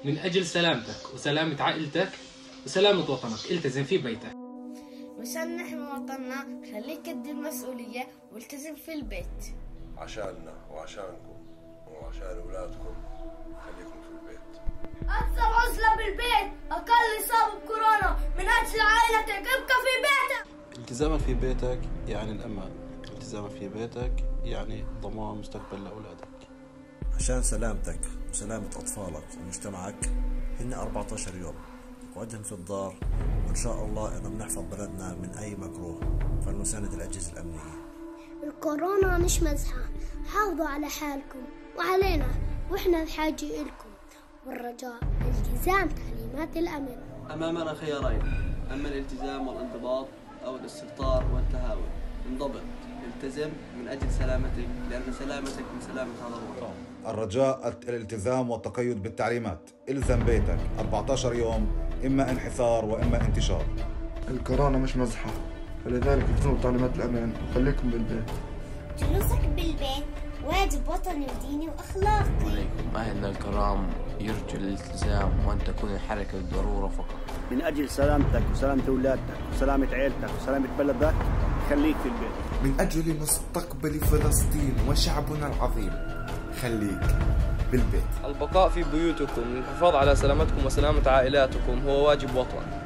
من أجل سلامتك وسلامة عائلتك وسلامة وطنك التزم في بيتك. مشان نحمي وطننا خليك قد المسؤولية والتزم في البيت. عشاننا وعشانكم وعشان أولادكم خليكم في البيت. أكثر عزلة بالبيت، أقل إصابة بكورونا، من أجل عائلتك ابقى في بيتك. التزامك في بيتك يعني الأمان، التزامك في بيتك يعني ضمان مستقبل لأولادك. عشان سلامتك وسلامة أطفالك ومجتمعك هن 14 يوم نقعدهم في الدار، وإن شاء الله إنه بنحفظ بلدنا من أي مكروه، فلنساند الأجهزة الأمنية. الكورونا مش مزحة، حافظوا على حالكم وعلينا وإحنا بحاجة إلكم، والرجاء التزام تعليمات الأمن. أمامنا خيارين، أما الالتزام والانضباط أو الاستهتار والتهاون. انضبط، التزم من أجل سلامتك، لأن سلامتك من سلامة هذا الوطن. الرجاء الالتزام والتقيد بالتعليمات. الزم بيتك 14 يوم، إما انحصار وإما انتشار. الكورونا مش مزحة، فلذلك التزموا بتعليمات الأمان وخليكم بالبيت. جلوسك بالبيت واجب وطني وديني وأخلاقي. عليكم أهلنا الكرام يرجو الالتزام وأن تكون الحركة للضرورة فقط. من أجل سلامتك وسلامة أولادك وسلامة عيلتك وسلامة بلدك خليك في البيت. من أجل مستقبل فلسطين وشعبنا العظيم خليك بالبيت. البقاء في بيوتكم للحفاظ على سلامتكم وسلامة عائلاتكم هو واجب وطن.